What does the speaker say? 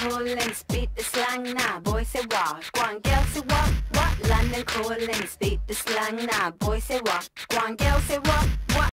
calling, speak the slang now. Boy say what? Go on, girl say what? What? London calling, speak the slang now. Boy say what? Go on, girl say what? What?